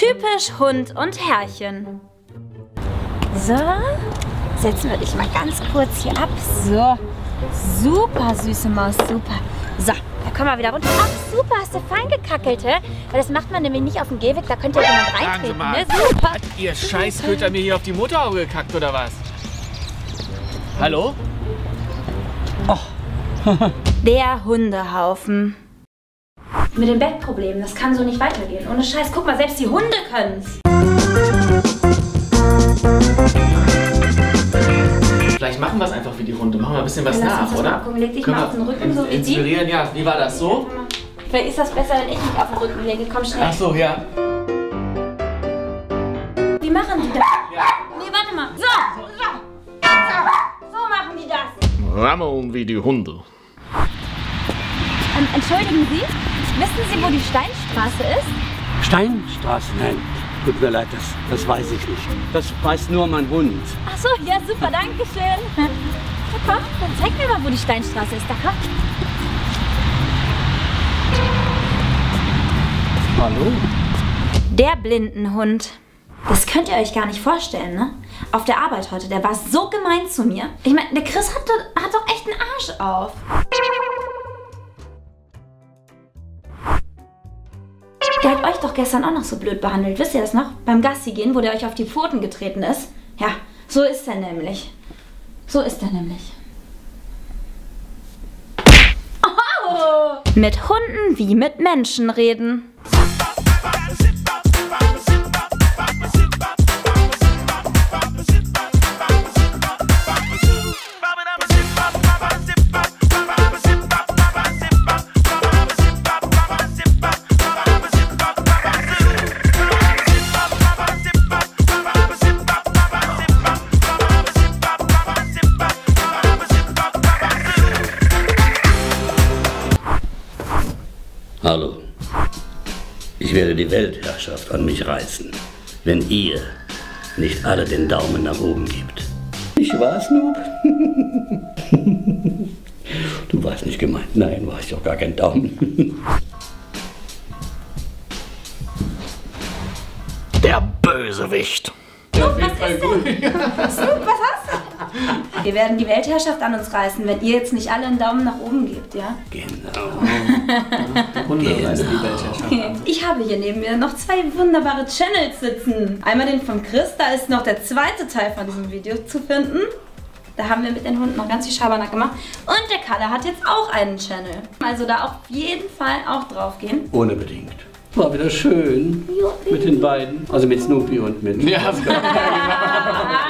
Typisch Hund und Herrchen. So, setzen wir dich mal ganz kurz hier ab. So, super süße Maus, super. So, da kommen wir wieder runter. Ach, super, hast du fein gekackelt, hä? Weil das macht man nämlich nicht auf dem Gehweg, da könnte ja jemand reintreten, ne? Super. Hat ihr Scheißköter mir hier auf die Motorhaube gekackt, oder was? Hallo? Oh. Der Hundehaufen. Mit dem Bettproblem, das kann so nicht weitergehen. Ohne Scheiß, guck mal, selbst die Hunde können's. Vielleicht machen wir es einfach wie die Hunde. Machen wir ein bisschen was nach, oder? Gucken. Leg dich mal auf den Rücken, so wie inspirieren, ja. Wie war das so? Vielleicht ist das besser, wenn ich mich auf den Rücken lege. Komm schnell. Ach so, ja. Wie machen die das? Ja. Nee, warte mal. So machen die das. Rammeln wie die Hunde. Entschuldigen Sie, wissen Sie, wo die Steinstraße ist? Steinstraße? Nein, tut mir leid, das weiß ich nicht. Das weiß nur mein Hund. Ach so, ja super, danke schön. Na komm, dann zeig mir mal, wo die Steinstraße ist. Da komm. Hallo? Der Blindenhund. Das könnt ihr euch gar nicht vorstellen, ne? Auf der Arbeit heute, der war so gemein zu mir. Ich meine, der Chris hat doch echt einen Arsch auf. Der hat euch doch gestern auch noch so blöd behandelt. Wisst ihr das noch? Beim Gassi gehen, wo der euch auf die Pfoten getreten ist. Ja, so ist er nämlich. So ist er nämlich. Oh! Mit Hunden wie mit Menschen reden. Hallo. Ich werde die Weltherrschaft an mich reißen, wenn ihr nicht alle den Daumen nach oben gebt. Ich war's, Noob. Du warst nicht gemeint. Nein, war ich doch gar kein Daumen. Der Bösewicht. Snoop, was ist denn? Snoop, was hast du? Wir werden die Weltherrschaft an uns reißen, wenn ihr jetzt nicht alle einen Daumen nach oben gebt, ja? Genau. Hunde reißen die Weltherrschaft. Okay. Ich habe hier neben mir noch zwei wunderbare Channels sitzen. Einmal den von Chris, da ist noch der zweite Teil von diesem Video zu finden. Da haben wir mit den Hunden noch ganz viel Schabernack gemacht. Und der Kalle hat jetzt auch einen Channel. Also da auf jeden Fall auch drauf gehen. Unbedingt. War wieder schön mit den beiden. Also mit Snoopy und mit... Ja, genau.